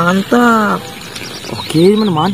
mantap. Oke teman-teman.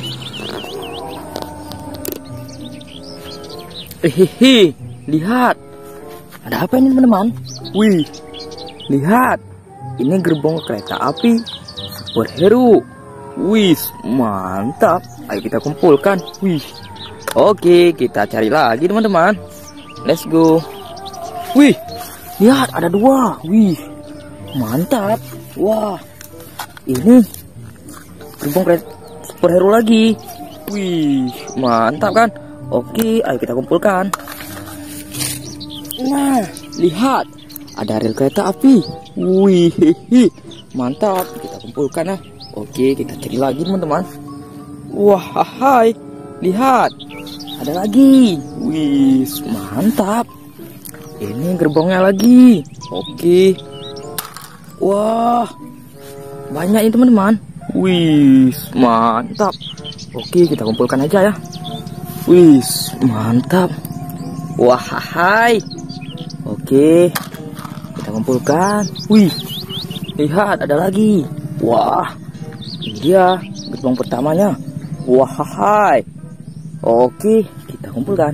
Hehehe, lihat. Ada apa ini teman-teman? Wih, lihat. Ini gerbong kereta api superhero. Wih, mantap. Ayo kita kumpulkan. Wih. Oke, kita cari lagi teman-teman. Let's go. Wih, lihat ada 2. Wih, mantap. Wah, ini gerbong kereta superhero lagi. Wih, mantap kan? Oke, ayo kita kumpulkan. Nah, lihat, ada rel kereta api. Wih, mantap. Kita kumpulkan ya. Oke, kita cari lagi teman-teman. Wah, hai, lihat, ada lagi. Wih, mantap. Ini gerbongnya lagi. Oke. Wah, banyak ini teman-teman. Wih, mantap. Oke, kita kumpulkan aja ya. Wih, mantap. Wah, hai. Oke, kita kumpulkan. Wih, lihat ada lagi. Wah, ini dia gerbong pertamanya. Wah, hai. Oke, kita kumpulkan.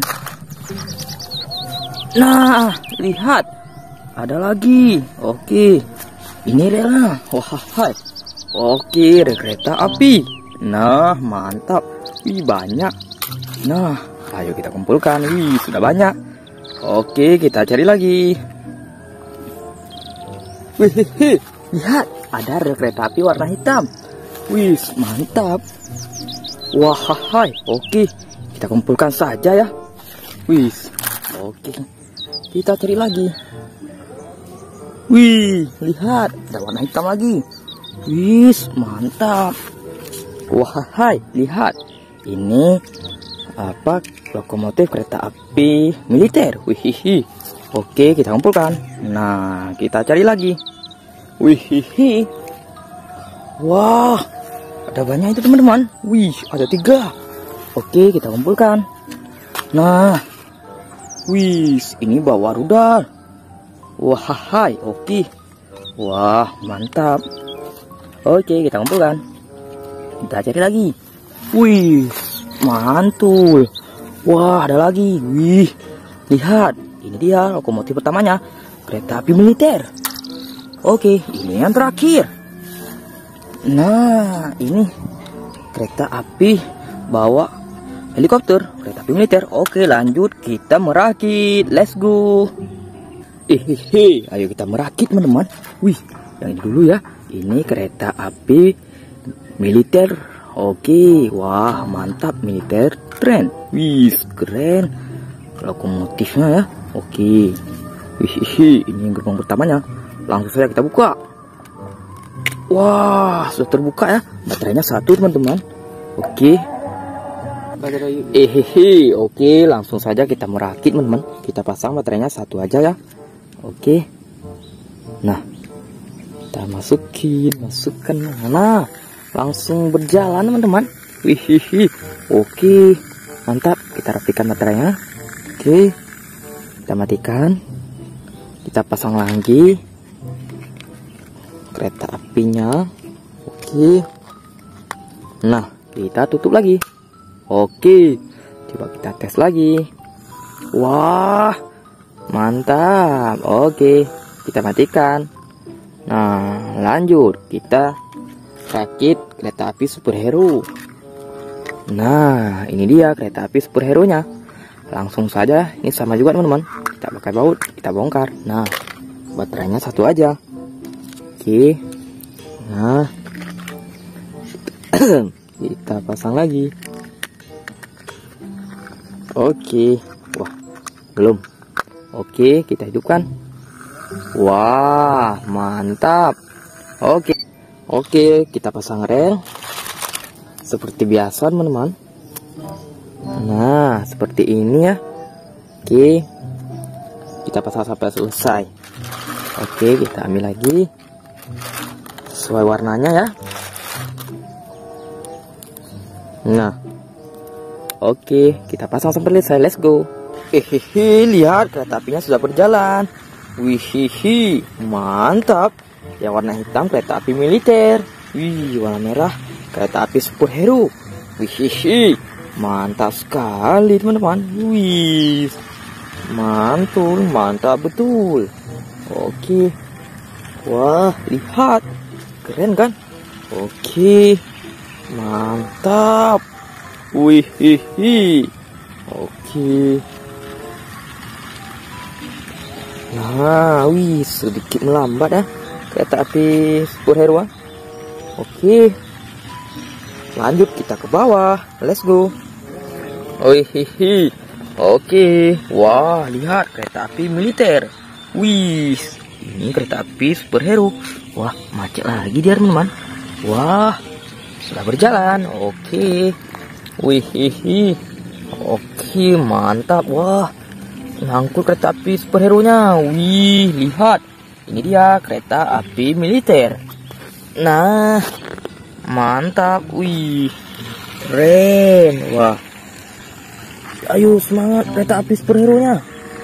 Nah, lihat ada lagi. Oke, ini relnya. Wah, hai. Oke, rel kereta api. Nah, mantap. Wih, banyak. Nah, ayo kita kumpulkan. Wih, sudah banyak. Oke, kita cari lagi. Wih, lihat, ada rel kereta api warna hitam. Wih, mantap. Wah, hai. Oke, kita kumpulkan saja ya. Wih, oke, kita cari lagi. Wih, lihat, ada warna hitam lagi. Wih, mantap. Wah, hai, lihat, ini apa, lokomotif kereta api militer. Wih, oke, kita kumpulkan. Nah, kita cari lagi. Wih, wah, ada banyak itu teman-teman. Wih, ada 3. Oke, kita kumpulkan. Nah, wih, ini bawa rudal. Wah, hai, oke. Wah, mantap. Oke, kita kumpulkan. Kita cari lagi. Wih, mantul. Wah, ada lagi. Wih, lihat, ini dia lokomotif pertamanya, kereta api militer. Oke, ini yang terakhir. Nah, ini kereta api bawa helikopter, kereta api militer. Oke, lanjut kita merakit. Let's go. Ayo kita merakit teman-teman. Wih, yang ini dulu ya. Ini kereta api militer. Oke, wah, mantap, militer tren. Wih, keren lokomotifnya ya. Oke. Wih, ini gerbong pertamanya. Langsung saja kita buka. Wah, sudah terbuka ya. Baterainya 1 teman-teman. Oke. Oke, langsung saja kita merakit teman-teman. Kita pasang baterainya 1 aja ya. Oke. Nah, kita masukkan. Nah, langsung berjalan teman-teman. Wih, oke, mantap. Kita rapikan baterainya. Oke, kita matikan. Kita pasang lagi kereta apinya. Oke. Nah, kita tutup lagi. Oke, coba kita tes lagi. Wah, mantap. Oke, kita matikan. Nah, lanjut kita rakit kereta api superhero. Nah, ini dia kereta api superhero-nya. Langsung saja, ini sama juga teman-teman. Kita pakai baut, kita bongkar. Nah, baterainya 1 aja. Oke. Nah, kita pasang lagi. Oke. Wah, belum. Oke, kita hidupkan. Wah, mantap. Oke, kita pasang rel seperti biasa teman-teman. Nah, seperti ini ya. Oke, kita pasang sampai selesai. Oke, kita ambil lagi sesuai warnanya ya. Nah, oke, kita pasang sampai selesai. Let's go. Lihat, kereta apinya sudah berjalan. Wih, mantap. Yang warna hitam kereta api militer. Wih, warna merah. Kereta api superhero. Wih, mantap sekali teman-teman. Wih, mantul, mantap betul. Oke. Wah, lihat. Keren kan? Oke. Mantap. Wih, oke. Nah, wih, sedikit melambat ya kereta api superhero. Oke. Lanjut kita ke bawah. Let's go. Wih, oke. Wah, lihat kereta api militer. Wih, ini kereta api superhero. Wah, macet lagi dia teman-teman. Wah, sudah berjalan. Oke. Wih, oke, mantap. Wah, ngangkut kereta api superhero nya. Wih, lihat. Ini dia kereta api militer. Nah, mantap. Wih, keren. Wah, ayo semangat kereta api superhero nya.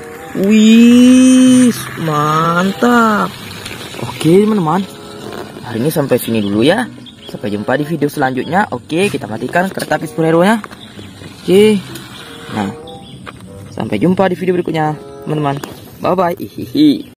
Wih, mantap. Oke teman-teman, hari ini sampai sini dulu ya. Sampai jumpa di video selanjutnya. Oke, kita matikan kereta api superhero nya. Oke. Nah, sampai jumpa di video berikutnya teman-teman. Bye bye.